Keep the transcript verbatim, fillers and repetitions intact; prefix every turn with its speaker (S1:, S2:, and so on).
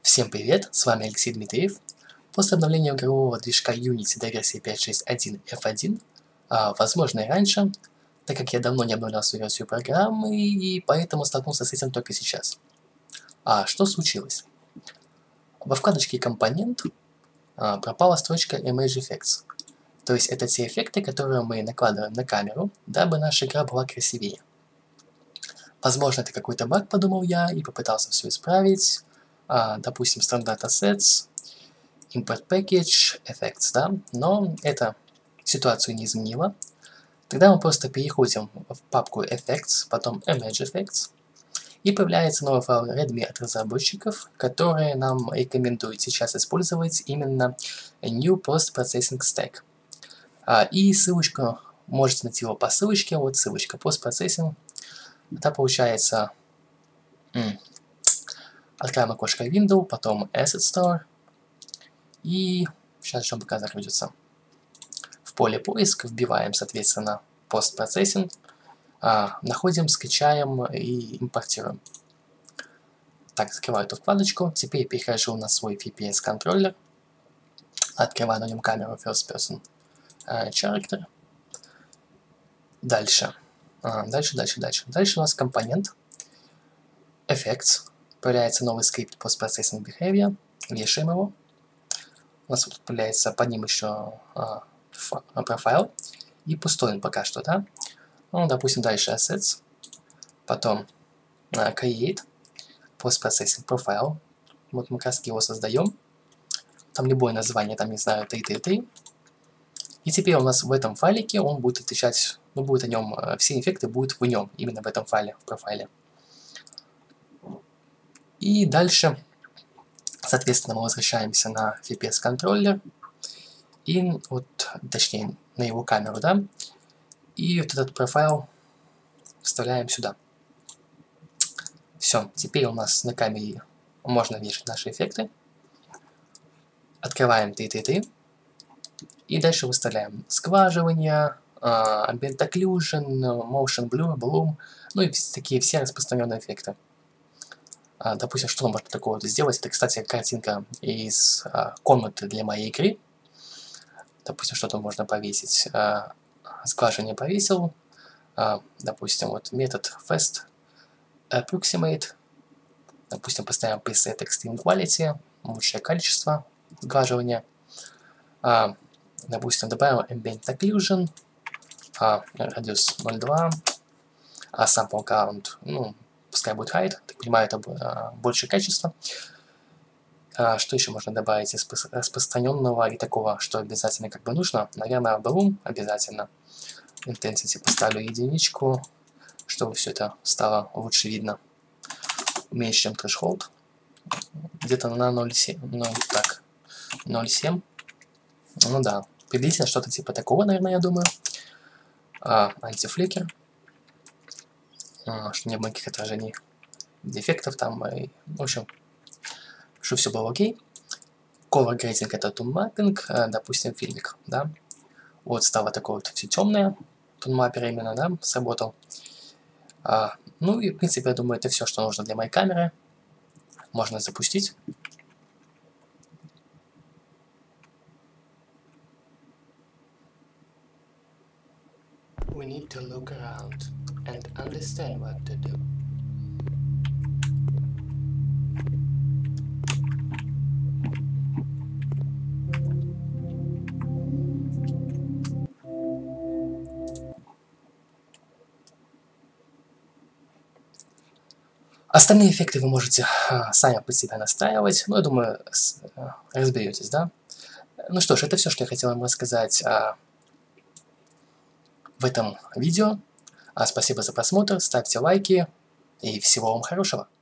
S1: Всем привет, с вами Алексей Дмитриев. После обновления игрового движка Unity до версии пять точка шесть точка один эф один, а, возможно и раньше, так как я давно не обновлял свою версию программы и поэтому столкнулся с этим только сейчас. А что случилось? Во вкладочке «Компонент» а, пропала строчка Image Effects. То есть это те эффекты, которые мы накладываем на камеру, дабы наша игра была красивее. Возможно, это какой-то баг, подумал я, и попытался все исправить. А, допустим, Standard Assets, Import Package, Effects, да, но это ситуацию не изменило. Тогда мы просто переходим в папку Effects, потом Image Effects, и появляется новый файл Readme от разработчиков, которые нам рекомендуют сейчас использовать именно New Post Processing Stack. А, и ссылочку можете найти его по ссылочке, вот ссылочка Post Processing. Это получается, открываем окошко Windows, потом Asset Store, и сейчас ждем, пока загрузится. В поле поиск вбиваем, соответственно, Post Processing, а, находим, скачаем и импортируем. Так, закрываю эту вкладочку. Теперь перехожу на свой эф пи эс контроллер, открываю на нем камеру First Person uh, Character. Дальше. А, дальше, дальше, дальше. Дальше у нас компонент Effects. Появляется новый скрипт Post Processing Behavior. Вешаем его. У нас тут появляется под ним еще а, профайл. И пустой он пока что, да? Ну, допустим, дальше Assets. Потом а, Create. Post Processing Profile. Вот мы как раз его создаем. Там любое название, там, не знаю, три три три. И теперь у нас в этом файлике он будет отвечать, ну, будет о нем, все эффекты будут в нем, именно в этом файле, в профайле. И дальше, соответственно, мы возвращаемся на эф пи эс контроллер. И вот, точнее, на его камеру, да. И вот этот профайл вставляем сюда. Все, теперь у нас на камере можно вешать наши эффекты. Открываем три три три. И дальше выставляем скваживание, uh, Ambient Occlusion, Motion Blur, Bloom, ну и такие все распространенные эффекты. Uh, допустим, что можно такого сделать? Это, кстати, картинка из uh, комнаты для моей игры. Допустим, что-то можно повесить. Uh, скваживание повесил. Uh, допустим, вот метод Fast Approximate. Допустим, поставим preset Extreme Quality, лучшее качество сглаживания. Uh, Допустим, добавим Ambient Occlusion, а, радиус ноль целых два, а Sample Count, ну, пускай будет Height, так понимаю, это а, больше качества. А, что еще можно добавить из распространенного и такого, что обязательно как бы нужно? Наверное, Bloom обязательно. Intensity поставлю единичку, чтобы все это стало лучше видно. Уменьшим Threshold, где-то на ноль целых семь, ну, так, ноль целых семь. Ну да, приблизительно что-то типа такого, наверное, я думаю. А, антифликер. А, что не было никаких отражений дефектов там. И, в общем, что все было окей. Color grading это tone mapping, а, допустим, фильмик, да. Вот стало такое вот все темное. Tone mapper именно, да, сработал. А, ну и, в принципе, я думаю, это все, что нужно для моей камеры. Можно запустить. We need to look around and understand what to do. Остальные эффекты вы можете а, сами под себя настраивать, но я думаю, с, а, разберетесь, да? Ну что ж, это все, что я хотел вам рассказать а, в этом видео. А, спасибо за просмотр, ставьте лайки и всего вам хорошего.